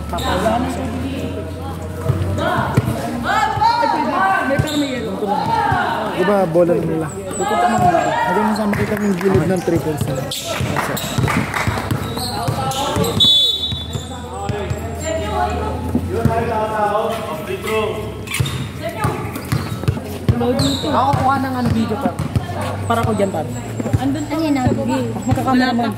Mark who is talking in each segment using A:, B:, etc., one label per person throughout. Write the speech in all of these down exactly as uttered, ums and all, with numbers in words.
A: Papalaan na. May karmiyan.
B: Diba, bola na nila. Pupunta mo nila. Hanggang nasa makita ng gilid ng triples nila.
A: Ako kuha ng ano video pa. Para ko dyan pa.
C: Andun ano yan ang
A: Makakamera mo.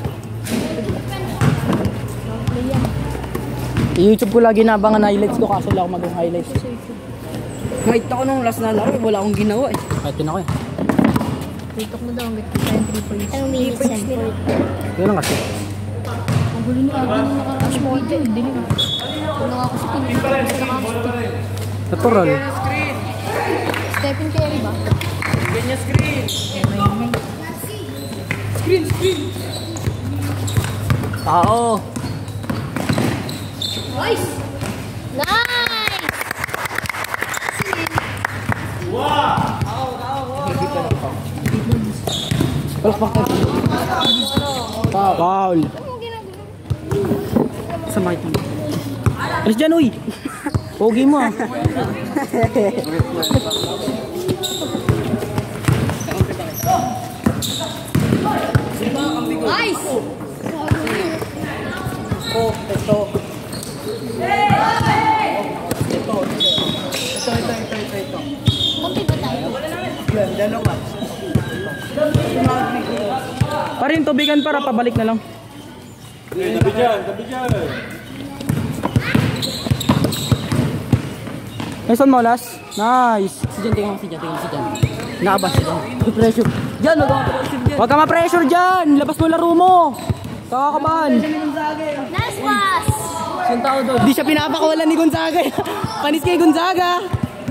D: YouTube ko lagi nabangan highlights ko kaso lang ako mag-highlights.
A: Kahit ako nung last na laro, wala akong ginawa eh.
D: Kahit din ako eh.
C: TikTok mo daw hanggang kita yung three points. Anong minutes yan?
D: Yun lang kasi.
C: Ang gulo ni Agin yung nakarash mo video. Hindi nyo. Kung nakakustin, nakakustin.
D: Natural.
C: Stephen Curry ba?
A: Ganyan screen. Screen, screen.
D: Tao.
C: Nice! Nice!
D: Foul. Foul.
A: Sa mic mo.
D: Alis dyan, uy. Pogi mo ah.
C: Nice!
A: Oh, ito. Ito, ito, ito, ito, ito, ito.
C: Kunti ba tayo?
A: Yan, dalawa.
D: Parin, tubigan para pabalik na lang.
B: Tabi dyan, tabi dyan.
D: Nice one, Molas. Nice.
A: Si Jan, tingnan mo si Jan, tingnan mo si Jan.
D: Nakabas si Jan.
A: Pressure. Jan, wag kang pressure dyan.
D: Huwag ka ma-pressure dyan. Labas mo laro mo. Kakakabahan.
C: Nice pass!
A: Yung tao doon.
D: Di siya pinapakawalan ni Gonzaga. Panis kay Gonzaga.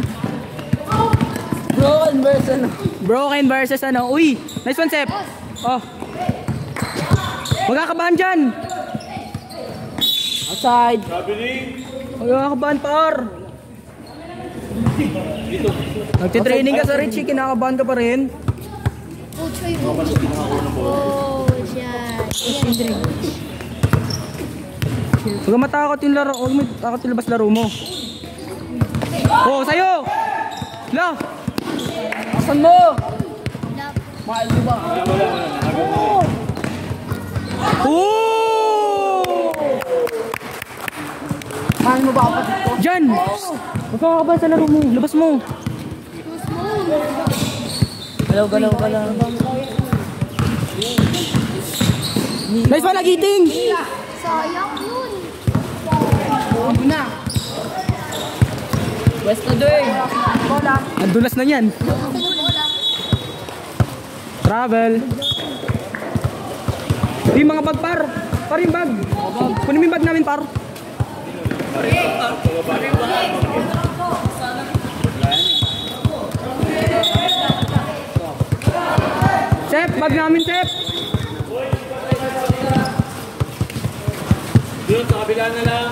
A: Broken versus ano.
D: Broken versus ano. Uy, nice one, Sep. Oh. Magkakabahan dyan.
A: Outside.
D: Magkakabahan, par. Nagtitraining ka sa Richie, kinakabahan ka pa rin.
C: Oh, Choy. Oh, siya. Yan.
D: Huwag kang matakot yung laro. Huwag mo matakot yung labas laro mo. Oh, sa'yo! La!
A: Asan mo? Mahal mo ba?
D: Oh!
A: Mahal mo ba kapatid ko?
D: Diyan! Huwag kang kakabahan sa laro mo. Labas mo.
A: Galaw, galaw, galaw.
D: Nice one, nagiting!
C: Sayang yun.
A: Ano na? West na doon. Bola.
D: Ang dulas na yan. Travel. Yung mga bag, par. Par yung bag. Kunin mo yung bag namin, par. Sep, bag namin, Sep.
B: Doon, sa kabila na lang.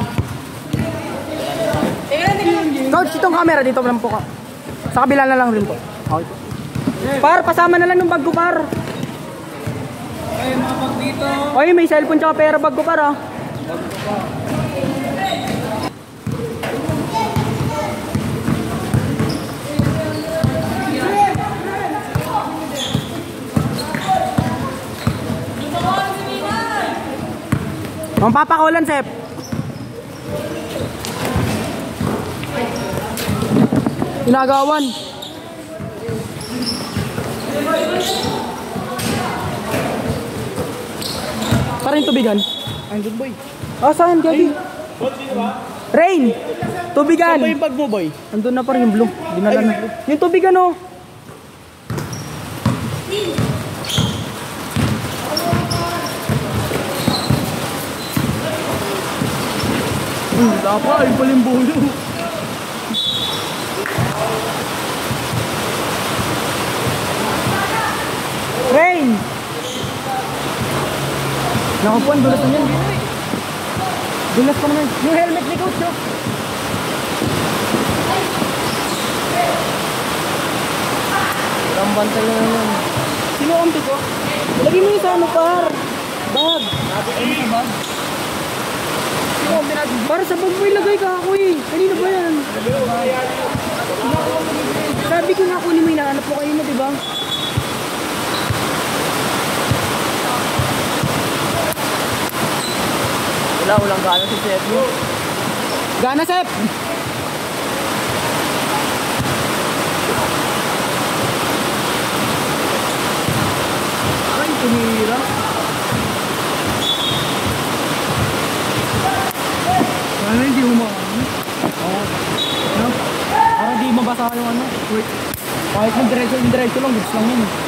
D: Coach, itong camera dito lang po ka. Sa kabila na lang rin po. Okay. Par, pasama na lang ng bag ko, par.
A: Ay, mga pag dito.
D: Oy, may cellphone tsaka pera bag ko, par, ah. Ang papakulan, Sep. Inagawan. Parang tubigan.
A: Andun, boy.
D: Ah, saan, Gabi? Rain! Tubigan!
A: Saan ba yung bag mo, boy?
D: Andun na pa rin yung blue. Dinala na. Yung tubigan, oh.
A: Hmm, dapat. Ay, pala yung bulo.
D: Rain! Nakapuan, dulas na yan. Dulas pa naman. Yung helmet ni Coach, oh.
A: Ang bantay na naman.
D: Sino ang ko? Lagay mo yung sa ano, par. Bag.
A: Ano sa bag? Sino ang pinag
D: Para sa bag mo ilagay ka ako eh. Kanina ba yan? Sabi ko nga kunin mo, hinahanap mo kayo na, di ba?
A: Wala, walang gana si Seth mo.
D: Gana, Sep!
A: Ay, tumira.
B: Sana hindi umaano.
D: Oo. Ano? Para di mabasa yung ano. Wait. Kahit yung diretso, yung diretso lang, goods lang yun. eh.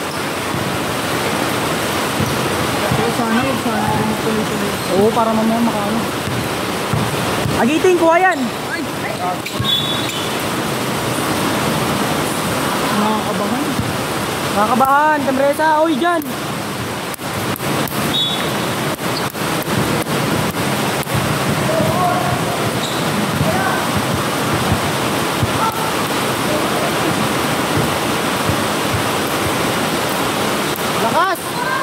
B: Pero sana, huwag sana rin magtuloy-tuloy.
D: Oo, para mamaya makaano. Agiting, kuha yan!
B: Nakakabahan.
D: Nakakabahan, kamresa, oy dyan! Lakas!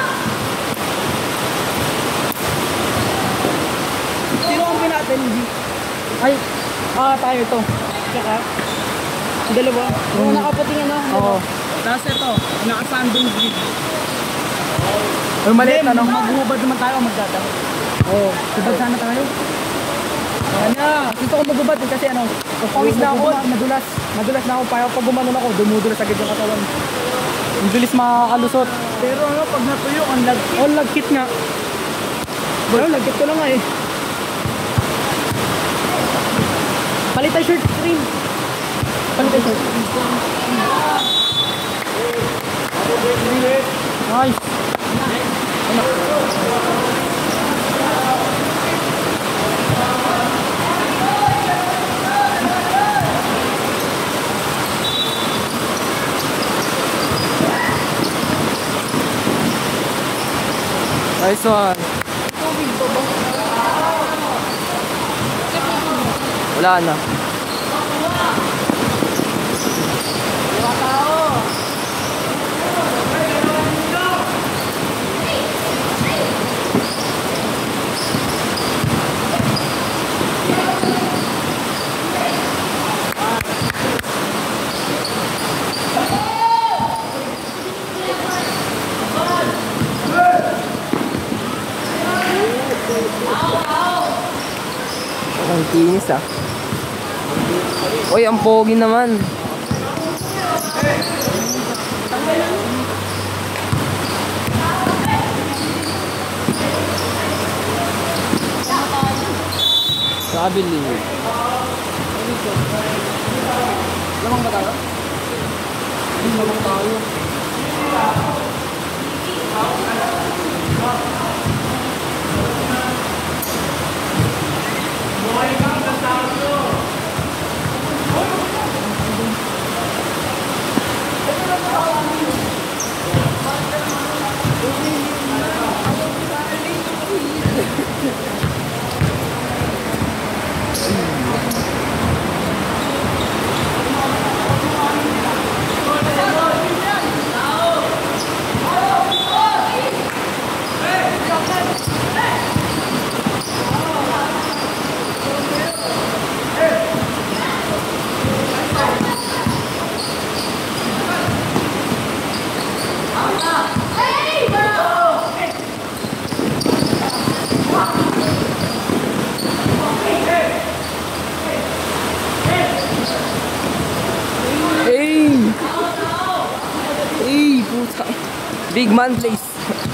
A: Sino ang pinatin, G?
D: Ay, ah, tayo to.
A: Tsaka? Dalawa? Oo, nakapating ano?
D: Oo.
A: Tapos ito, nakasandong G.
D: Ay, maliit ano?
A: Maghubad naman tayo o magdadang.
D: Oo. Subad sana tayo. Ano? Gusto ko magubad eh, kasi ano, pawis na ako, nadulas. Nadulas na ako, para pag gumanon ako, dumudulas agad yung katawan. Ang bilis makakalusot.
A: Pero ano, pag natuyo, ang lagkit.
D: Oh, lagkit nga. Bro, lagkit ko lang nga eh. Palitan shirt, stream. Palitan shirt. Nice. Nice one. Wala na. Ang kinis ah. Uy, ang pogi naman. Kabili. Lamang ba tayo? Hindi lamang tayo. Hey! Hey, puta. Big man place.